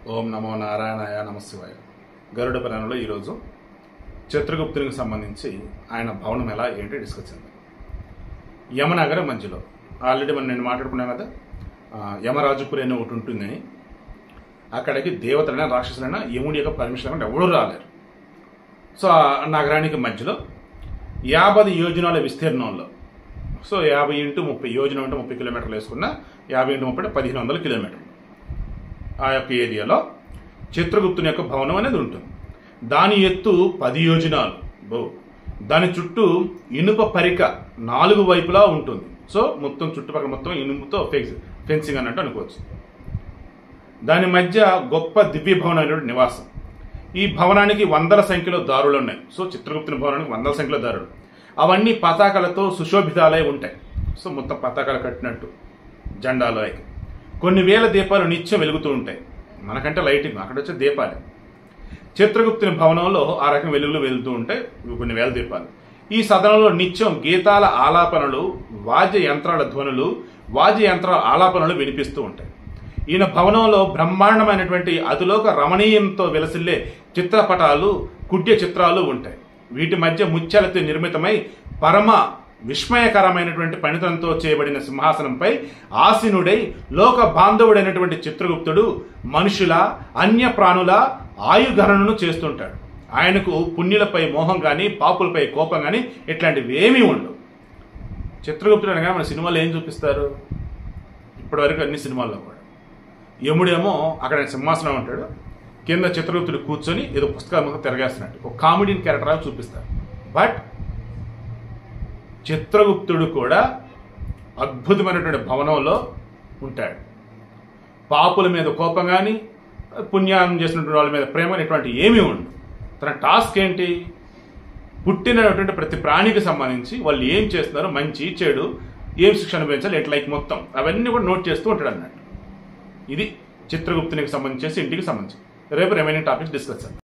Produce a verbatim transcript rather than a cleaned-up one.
ఓం నమో నారాయణాయ నమశివాయ. గరుడ పురాణంలో ఈరోజు చిత్రగుప్తునికి సంబంధించి ఆయన భవనం ఎలా ఏంటి డిస్కస్ చేద్దాం. యమనగరం మధ్యలో ఆల్రెడీ మనం నేను మాట్లాడుకున్నాను కదా, యమరాజుపురి అని ఒకటి ఉంటుందని. అక్కడికి దేవతలైనా రాక్షసులైనా యముడి యొక్క పర్మిషన్ అంటే ఎవరు రాలేరు. సో ఆ నగరానికి మధ్యలో యాభై యోజనాల విస్తీర్ణంలో, సో యాభై ఇంటూ ముప్పై యోజనం అంటే ముప్పై కిలోమీటర్లు వేసుకున్న యాభై ఇంటూ ముప్పై పదిహేను వందల కిలోమీటర్లు ఆ యొక్క ఏరియాలో చిత్రగుప్తుని యొక్క భవనం అనేది ఉంటుంది. దాని ఎత్తు పది యోజనాలు. బో దాని చుట్టూ ఇనుప పరిక నాలుగు వైపులా ఉంటుంది. సో మొత్తం చుట్టుపక్కల మొత్తం ఇనుముతో ఫెన్సింగ్ అన్నట్టు అనుకోవచ్చు. దాని మధ్య గొప్ప దివ్య భవనం అనేటువంటి నివాసం. ఈ భవనానికి వందల సంఖ్యలో దారులు ఉన్నాయి. సో చిత్రగుప్తుని భవనానికి వందల సంఖ్యలో దారులు, అవన్నీ పతాకాలతో సుశోభితాలై ఉంటాయి. సో మొత్తం పతాకాలు కట్టినట్టు జెండాలు అయితే కొన్ని వేల దీపాలు నిత్యం వెలుగుతూ ఉంటాయి. మనకంటే లైటింగ్, అక్కడ వచ్చే దీపాలు. చిత్రగుప్తుని భవనంలో ఆ రకం వెలుగులు వెలుగుతూ ఉంటాయి, కొన్ని వేల దీపాలు. ఈ సదనంలో నిత్యం గీతాల ఆలాపనలు, వాద్య యంత్రాల ధ్వనులు, వాద్య యంత్రాల ఆలాపనలు వినిపిస్తూ ఉంటాయి. ఈయన భవనంలో బ్రహ్మాండమైనటువంటి అతిలోక రమణీయంతో విలసిల్లే చిత్రపటాలు, కుడ్య చిత్రాలు ఉంటాయి. వీటి మధ్య ముత్యాలతో నిర్మితమై పరమ విస్మయకరమైనటువంటి పణితంతో చేయబడిన సింహాసనంపై ఆసీనుడై లోక బాంధవుడైనటువంటి చిత్రగుప్తుడు మనుషుల అన్య ప్రాణుల ఆయుగణనను చేస్తుంటాడు. ఆయనకు పుణ్యులపై మోహం కానీ, పాపులపై కోపం కానీ ఇట్లాంటివి ఏమీ ఉండవు. చిత్రగుప్తుడు అనగా మన సినిమాలో ఏం చూపిస్తారు ఇప్పటి వరకు అన్ని సినిమాల్లో కూడా, యముడేమో అక్కడ సింహాసనం ఉంటాడు, కింద చిత్రగుప్తుడు కూర్చొని ఏదో పుస్తకాలు తిరగేస్తున్నట్టు ఒక కామెడీని క్యారెక్టర్ చూపిస్తారు. బట్ చిత్రగుప్తుడు కూడా అద్భుతమైనటువంటి భవనంలో ఉంటాడు. పాపుల మీద కోపం కానీ, పుణ్యం చేసినటువంటి వాళ్ళ మీద ప్రేమ ఇటువంటి ఏమీ ఉండదు. తన టాస్క్ ఏంటి, పుట్టినటువంటి ప్రతి ప్రాణికి సంబంధించి వాళ్ళు ఏం చేస్తున్నారో, మంచి చెడు, ఏం శిక్ష అనుభవించాలి, ఎట్ లైక్ మొత్తం అవన్నీ కూడా నోట్ చేస్తూ ఉంటాడు అన్నట్టు. ఇది చిత్రగుప్తునికి సంబంధించేసి ఇంటికి సంబంధించి. రేపు రిమైనింగ్ టాపిక్స్ డిస్కస్ చేద్దాం.